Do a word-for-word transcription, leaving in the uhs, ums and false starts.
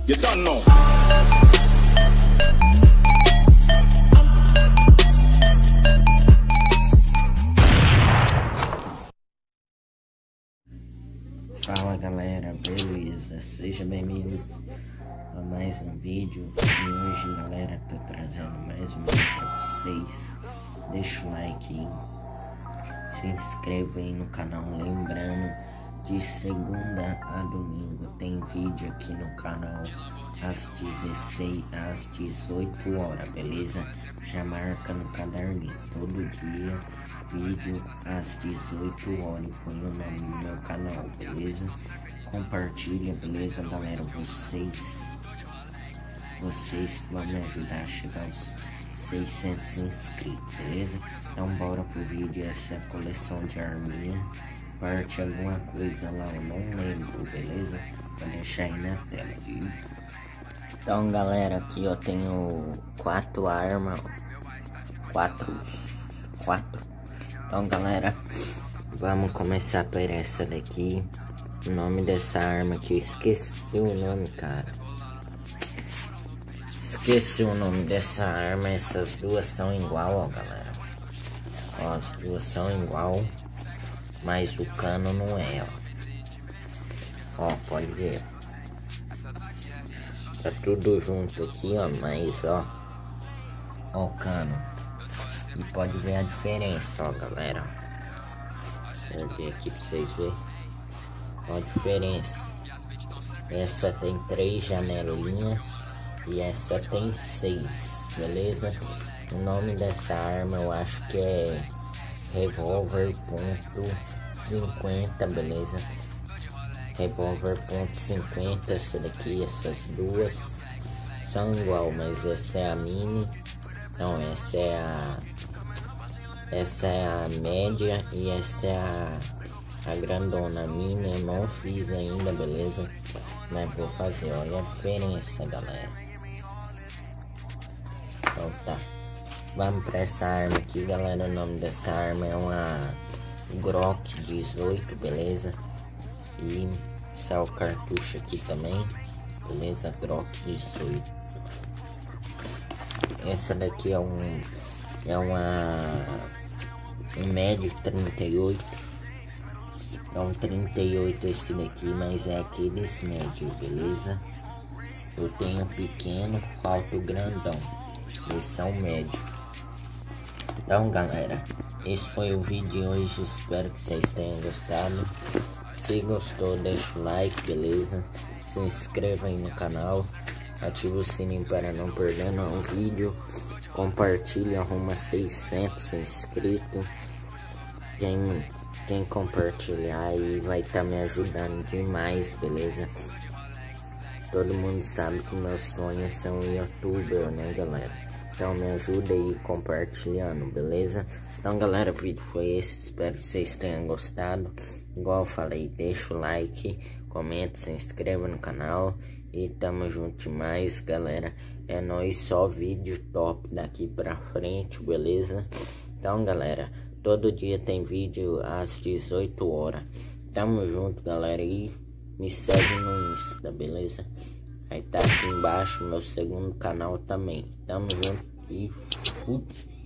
You don't know. Fala galera, beleza? Sejam bem-vindos a mais um vídeo. E hoje galera, tô trazendo mais um vídeo pra vocês. Deixa o like aí, se inscreva aí no canal. Lembrando, de segunda a domingo tem vídeo aqui no canal às dezesseis, às dezoito horas, beleza? Já marca no caderninho, todo dia vídeo às dezoito horas, põe o nome do meu canal, beleza? Compartilha, beleza galera? Vocês vocês vão me ajudar a chegar aos seiscentos inscritos, beleza? Então bora pro vídeo. Essa é a coleção de arminha, parte alguma coisa lá, eu não lembro, beleza? Vou deixar aí na tela, viu? Então galera, aqui eu tenho quatro armas, quatro, quatro. Então galera, vamos começar por essa daqui. O nome dessa arma que eu esqueci o nome, cara. Esqueci o nome dessa arma. Essas duas são igual, ó galera. Ó, as duas são igual, mas o cano não é, ó. Ó, pode ver. Tá tudo junto aqui, ó, mas ó. Ó o cano. E pode ver a diferença, ó galera. Deixa eu ver aqui pra vocês verem. Ó a diferença. Essa tem três janelinhas e essa tem seis, beleza? O nome dessa arma eu acho que é Revolver ponto cinquenta, beleza? Revolver ponto cinquenta, essa daqui, essas duas são igual, mas essa é a mini. Não, essa é a Essa é a média e essa é a, a grandona. A minha eu não fiz ainda, beleza? Mas vou fazer, olha a diferença, galera. Então tá. Vamos pra essa arma aqui, galera. O nome dessa arma é uma Glock dezoito, beleza? E sai o cartucho aqui também, beleza? Glock dezoito. Essa daqui é um É uma um médio trinta e oito. É um trinta e oito esse daqui, mas é aqueles médios, beleza? Eu tenho pequeno, falta o grandão. Esse é um médio. Então galera, esse foi o vídeo de hoje. Espero que vocês tenham gostado. Se gostou, deixa o like, beleza? Se inscreva aí no canal, ativa o sininho para não perder nenhum vídeo. Compartilha, arruma seiscentos inscritos. Quem, quem compartilhar aí vai estar tá me ajudando demais, beleza? Todo mundo sabe que meus sonhos são youtuber, né galera? Então me ajuda aí compartilhando, beleza? Então galera, o vídeo foi esse. Espero que vocês tenham gostado. Igual eu falei, deixa o like, comenta, se inscreva no canal. E tamo junto demais, galera. É nóis, só vídeo top daqui pra frente, beleza? Então, galera, todo dia tem vídeo às dezoito horas. Tamo junto, galera. E me segue no Insta, beleza? Aí tá aqui embaixo meu segundo canal também. Tamo junto e fui.